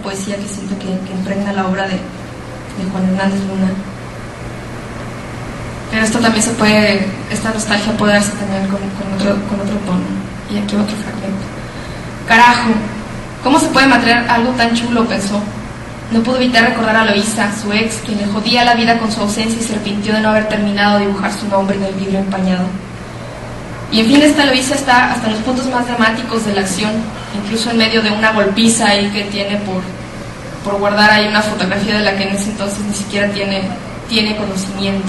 poesía que siento que impregna la obra de Juan Hernández Luna. Pero esto también esta nostalgia puede darse también con otro tono. Y aquí otro fragmento. Carajo, ¿cómo se puede materiar algo tan chulo?, pensó. No pudo evitar recordar a Loísa, su ex, quien le jodía la vida con su ausencia y se arrepintió de no haber terminado de dibujar su nombre en el vidrio empañado. Y en fin, esta Loísa está hasta los puntos más dramáticos de la acción, incluso en medio de una golpiza ahí que tiene por guardar ahí una fotografía de la que en ese entonces ni siquiera tiene conocimiento.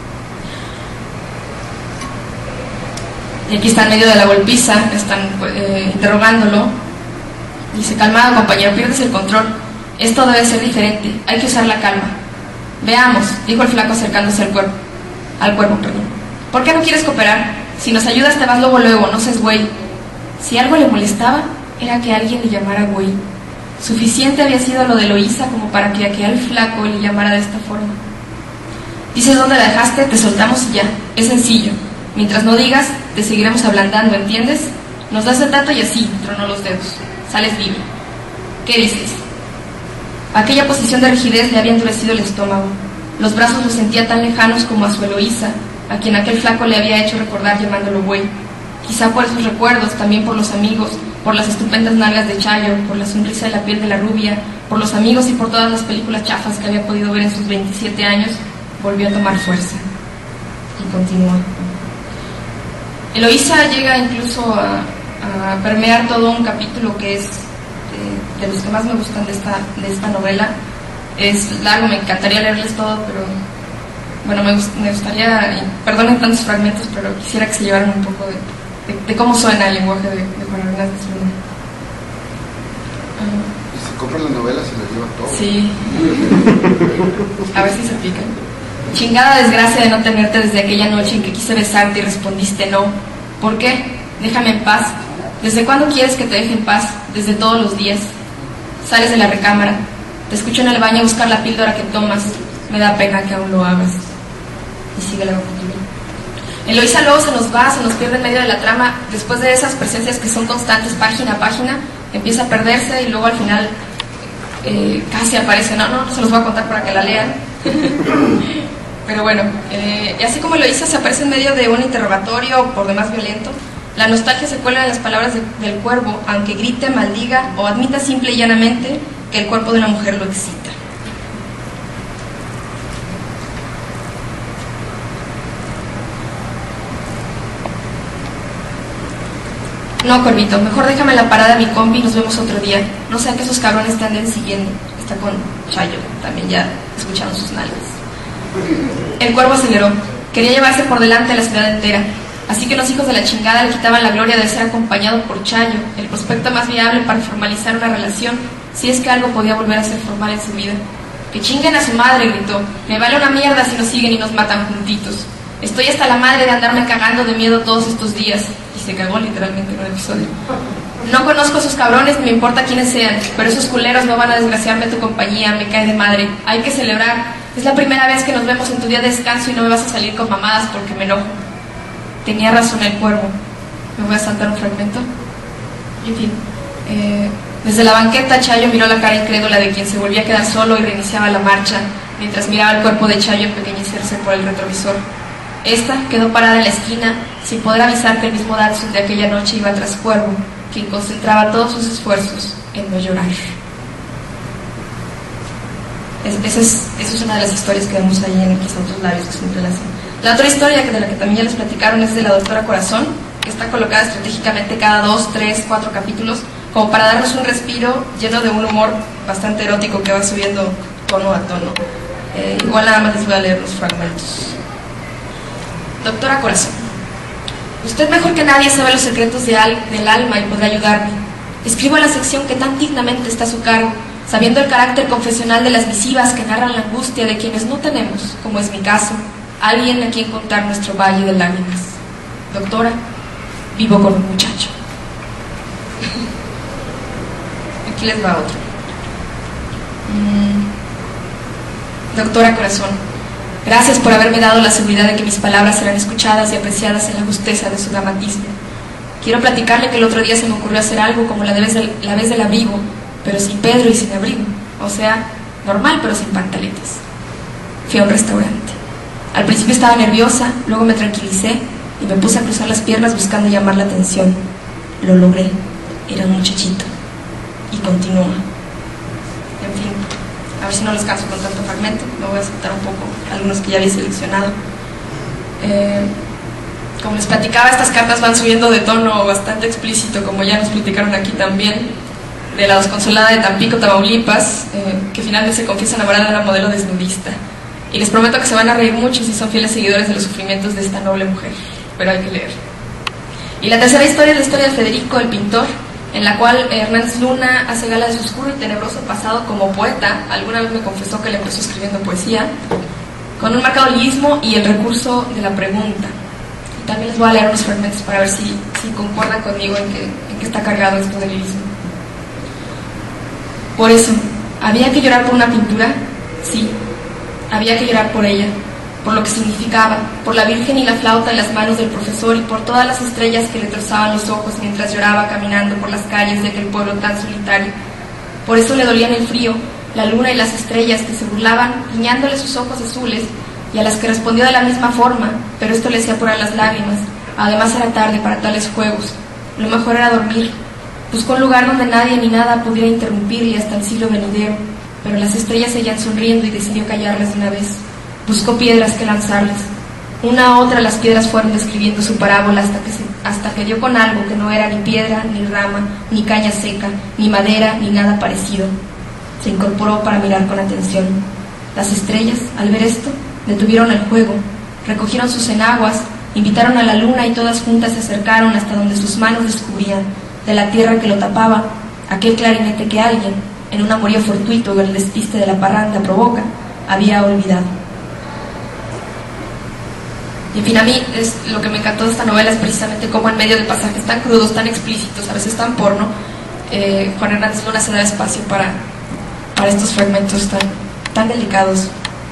Y aquí está en medio de la golpiza, están interrogándolo. Dice: calmado, compañero, pierdes el control. Esto debe ser diferente, hay que usar la calma. Veamos, dijo el flaco acercándose al cuervo. ¿Por qué no quieres cooperar? Si nos ayudas te vas luego, no seas güey. Si algo le molestaba, era que alguien le llamara güey. Suficiente había sido lo de Loísa como para que aquel flaco le llamara de esta forma. Dices dónde la dejaste, te soltamos y ya. Es sencillo. Mientras no digas, te seguiremos ablandando, ¿entiendes? Nos das el dato y así, tronó los dedos. Sales vivo. ¿Qué dices? Aquella posición de rigidez le había endurecido el estómago. Los brazos los sentía tan lejanos como a su Eloísa, a quien aquel flaco le había hecho recordar llamándolo güey. Quizá por esos recuerdos, también por los amigos, por las estupendas nalgas de Chayo, por la sonrisa de la piel de la rubia, por los amigos y por todas las películas chafas que había podido ver en sus 27 años, volvió a tomar fuerza. Y continúa. Eloísa llega incluso a permear todo un capítulo que es de los que más me gustan de esta novela. Es largo, me encantaría leerles todo, pero bueno, me gustaría, perdonen tantos fragmentos, pero quisiera que se llevaran un poco de cómo suena el lenguaje de Juan Hernández Luna. ¿Y se compran las novelas y las llevan todo? Sí. A ver si se pican. Chingada desgracia de no tenerte desde aquella noche en que quise besarte y respondiste no. ¿Por qué? Déjame en paz. ¿Desde cuándo quieres que te deje en paz? Desde todos los días. Sales de la recámara. Te escucho en el baño a buscar la píldora que tomas. Me da pena que aún lo hagas. Y sigue la capítulo. Eloísa luego se nos pierde en medio de la trama. Después de esas presencias que son constantes página a página, empieza a perderse y luego al final casi aparece. No se los voy a contar para que la lean. Pero bueno, y así como Eloísa se aparece en medio de un interrogatorio por demás violento, la nostalgia se cuela en las palabras del cuervo, aunque grite, maldiga o admita simple y llanamente que el cuerpo de una mujer lo excita. No, Corvito, mejor déjame en la parada de mi combi y nos vemos otro día. No sea que esos cabrones te anden siguiendo. Está con Chayo, también ya escucharon sus nalgas. El cuervo aceleró. Quería llevarse por delante a la ciudad entera. Así que los hijos de la chingada le quitaban la gloria de ser acompañado por Chayo, el prospecto más viable para formalizar una relación, si es que algo podía volver a ser formal en su vida. ¡Que chinguen a su madre!, gritó. Me vale una mierda si nos siguen y nos matan juntitos. Estoy hasta la madre de andarme cagando de miedo todos estos días. Y se cagó literalmente en un episodio. No conozco a esos cabrones ni me importa quiénes sean, pero esos culeros no van a desgraciarme tu compañía, me cae de madre. Hay que celebrar. Es la primera vez que nos vemos en tu día de descanso y no me vas a salir con mamadas porque me enojo. Tenía razón el cuervo. Me voy a saltar un fragmento. En fin. Desde la banqueta, Chayo miró la cara incrédula de quien se volvía a quedar solo y reiniciaba la marcha, mientras miraba el cuerpo de Chayo empequeñecerse por el retrovisor. Esta quedó parada en la esquina, sin poder avisar que el mismo Datsun de aquella noche iba tras Cuervo, quien concentraba todos sus esfuerzos en no llorar. Esa es una de las historias que vemos ahí en Quizá otros labios que se entrelazan. La otra historia, de la que también ya les platicaron, es de la doctora Corazón, que está colocada estratégicamente cada 2, 3, 4 capítulos, como para darnos un respiro lleno de un humor bastante erótico que va subiendo tono a tono. Igual nada más les voy a leer los fragmentos. Doctora Corazón, usted mejor que nadie sabe los secretos del alma y podrá ayudarme. Escribo la sección que tan dignamente está a su cargo, sabiendo el carácter confesional de las misivas que narran la angustia de quienes no tenemos, como es mi caso, alguien a quien contar nuestro valle de lágrimas. Doctora, vivo con un muchacho. Aquí les va otro. Doctora Corazón, gracias por haberme dado la seguridad de que mis palabras serán escuchadas y apreciadas en la justeza de su dramatismo. Quiero platicarle que el otro día se me ocurrió hacer algo como la vez del abrigo, pero sin Pedro y sin abrigo, o sea, normal pero sin pantaletas. Fui a un restaurante. Al principio estaba nerviosa, luego me tranquilicé y me puse a cruzar las piernas buscando llamar la atención. Lo logré, era un muchachito. Y continúa. En fin, a ver si no les canso con tanto fragmento, me voy a saltar un poco algunos que ya había seleccionado. Como les platicaba, estas cartas van subiendo de tono bastante explícito, como ya nos platicaron aquí también, de la desconsolada de Tampico, Tamaulipas, que finalmente se confiesa enamorada de una modelo desnudista. Y les prometo que se van a reír mucho si son fieles seguidores de los sufrimientos de esta noble mujer, pero hay que leer. Y la tercera historia es la historia de Federico, el pintor, en la cual Hernández Luna hace gala de su oscuro y tenebroso pasado como poeta. Alguna vez me confesó que le empezó escribiendo poesía, con un marcado lirismo y el recurso de la pregunta. Y también les voy a leer unos fragmentos para ver si concuerdan conmigo en que está cargado esto del lirismo. Por eso, ¿había que llorar por una pintura? Sí, había que llorar por ella, por lo que significaba, por la Virgen y la flauta en las manos del profesor y por todas las estrellas que le trozaban los ojos mientras lloraba caminando por las calles de aquel pueblo tan solitario. Por eso le dolían el frío, la luna y las estrellas que se burlaban, guiñándole sus ojos azules, y a las que respondió de la misma forma, pero esto le hacía apurar las lágrimas. Además era tarde para tales juegos. Lo mejor era dormir. Buscó un lugar donde nadie ni nada pudiera interrumpirle hasta el siglo venidero, pero las estrellas seguían sonriendo y decidió callarles de una vez. Buscó piedras que lanzarles. Una a otra las piedras fueron describiendo su parábola hasta que dio con algo que no era ni piedra, ni rama, ni caña seca, ni madera, ni nada parecido. Se incorporó para mirar con atención. Las estrellas, al ver esto, detuvieron el juego, recogieron sus enaguas, invitaron a la luna y todas juntas se acercaron hasta donde sus manos descubrían, de la tierra que lo tapaba, aquel clarinete que alguien, en un amorío fortuito o el despiste de la parranda provoca, había olvidado. Y en fin, a mí lo que me encantó de esta novela es precisamente cómo en medio de pasajes tan crudos, tan explícitos, a veces tan porno, Juan Hernández Luna se da espacio para estos fragmentos tan delicados.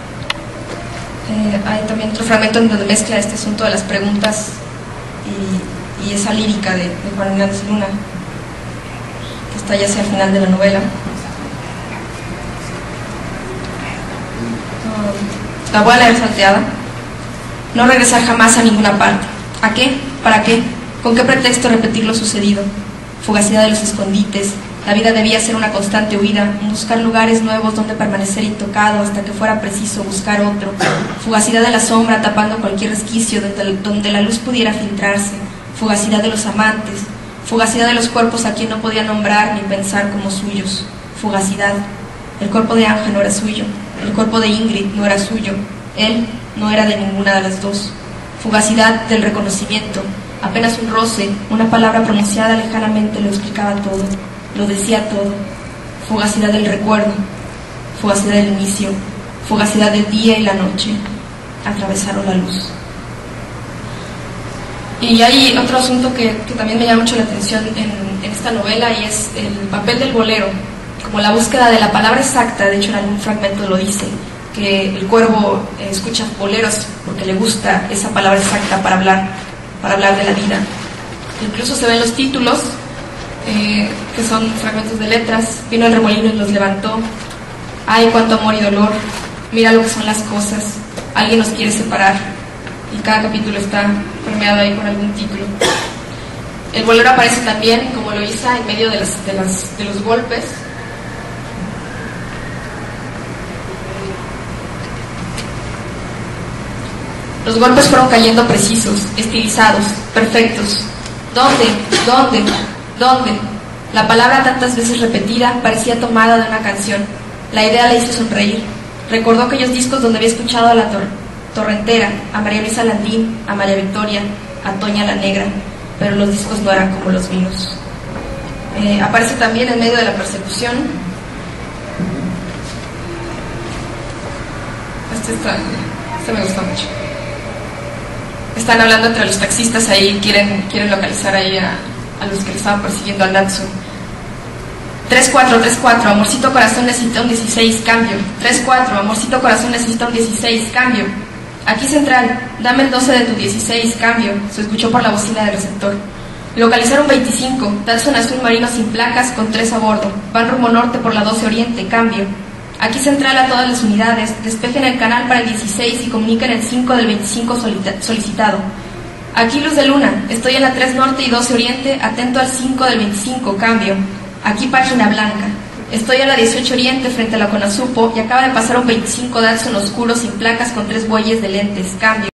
Hay también otro fragmento en donde mezcla este asunto de las preguntas y esa lírica de Juan Hernández Luna, que está ya hacia el final de la novela. La voy a leer salteada. No regresar jamás a ninguna parte. ¿A qué? ¿Para qué? ¿Con qué pretexto repetir lo sucedido? Fugacidad de los escondites. La vida debía ser una constante huida, buscar lugares nuevos donde permanecer intocado hasta que fuera preciso buscar otro. Fugacidad de la sombra tapando cualquier resquicio donde la luz pudiera filtrarse. Fugacidad de los amantes. Fugacidad de los cuerpos a quien no podía nombrar ni pensar como suyos. Fugacidad. El cuerpo de Ángel no era suyo. El cuerpo de Ingrid no era suyo. Él no era de ninguna de las dos. Fugacidad del reconocimiento. Apenas un roce, una palabra pronunciada lejanamente lo explicaba todo. Lo decía todo. Fugacidad del recuerdo, fugacidad del inicio, fugacidad del día y la noche. Atravesaron la luz. Y hay otro asunto que también me llama mucho la atención en esta novela, y es el papel del bolero, como la búsqueda de la palabra exacta. De hecho, en algún fragmento lo dice, que el cuervo escucha boleros porque le gusta esa palabra exacta para hablar de la vida. Incluso se ven los títulos, que son fragmentos de letras. Vino el remolino y los levantó. Ay, cuánto amor y dolor. Mira lo que son las cosas. Alguien nos quiere separar. Y cada capítulo está permeado ahí con algún título. El bolero aparece también como Eloísa en medio de los golpes. Los golpes fueron cayendo precisos, estilizados, perfectos. ¿Dónde? La palabra tantas veces repetida parecía tomada de una canción. La idea la hizo sonreír. Recordó aquellos discos donde había escuchado a la Torrentera, a María Luisa Landín, a María Victoria, a Toña la Negra, pero los discos no eran como los vinos. Aparece también en medio de la persecución. Este me gusta mucho. Están hablando entre los taxistas ahí, quieren localizar ahí a los que le estaban persiguiendo al Datsun. 3-4, amorcito corazón necesita un 16, cambio. 3-4, amorcito corazón necesita un 16, cambio. Aquí central, dame el 12 de tu 16, cambio. Se escuchó por la bocina del receptor. Localizaron 25, Datsun azul marino sin placas con 3 a bordo. Van rumbo norte por la 12 Oriente, cambio. Aquí central a todas las unidades, despejen el canal para el 16 y comuniquen el 5 del 25 solicitado. Aquí Luz de Luna, estoy en la 3 Norte y 12 Oriente, atento al 5 del 25, cambio. Aquí Página Blanca, estoy en la 18 Oriente frente a la Conasupo y acaba de pasar un 25 Datsun oscuro sin placas con 3 bueyes de lentes, cambio.